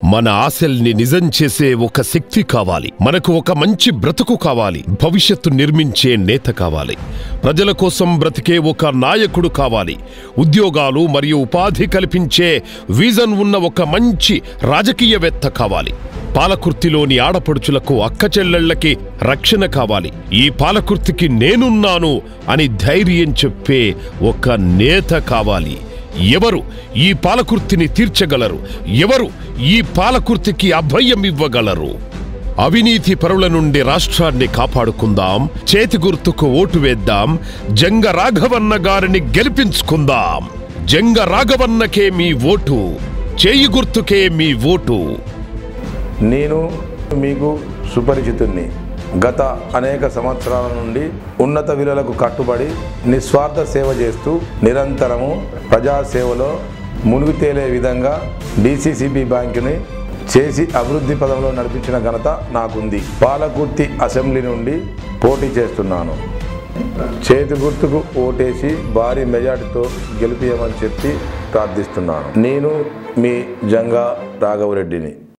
మన ఆశల్ని నిజం చేసే ఒక శక్తి కావాలి. మనకు ఒక మంచి బ్రతుకు కావాలి. భవిష్యత్తు నిర్మించే నేత కావాలి. ప్రజల కోసం బ్రతికే ఒక నాయకుడు కావాలి. ఉద్యోగాలు మరియు ఉపాధి కల్పించే విజన్ ఉన్న ఒక మంచి రాజకీయవేత్త కావాలి. పాలకుర్తిలోని ఆడపడుచులకు, అక్కచెల్లెళ్లకి రక్షణ కావాలి. ఈ పాలకుర్తికి నేనున్నాను అని ధైర్యం చెప్పే ఒక నేత కావాలి. ఎవరు ఈ పాలకుర్తిని తీర్చగలరు? ఎవరు ఈ పాలకుర్తికి అభయం ఇవ్వగలరు? అవినీతి పరుల నుండి రాష్ట్రాన్ని కాపాడుకుందాం. చేతి గుర్తుకు ఓటు వేద్దాం. జంగ రాఘవన్న గారిని గెలిపించుకుందాం. జంగ రాఘవన్నకే మీ ఓటు. చేయి గుర్తుకే మీ ఓటు. నేను మీకు సుపరిచితుణ్ణి. గత అనేక సంవత్సరాల నుండి ఉన్నత విలువలకు కట్టుబడి నిస్వార్థ సేవ చేస్తూ నిరంతరము ప్రజాసేవలో మునిగి తేలే విధంగా DCCB బ్యాంకుని చేసి అభివృద్ధి పదంలో నడిపించిన ఘనత నాకుంది. పాలకుర్తి అసెంబ్లీ నుండి పోటీ చేస్తున్నాను. చేతి గుర్తుకు ఓటేసి భారీ మెజార్టీతో గెలిపియమని చెప్పి ప్రార్థిస్తున్నాను. నేను మీ జంగా రాఘవరెడ్డిని.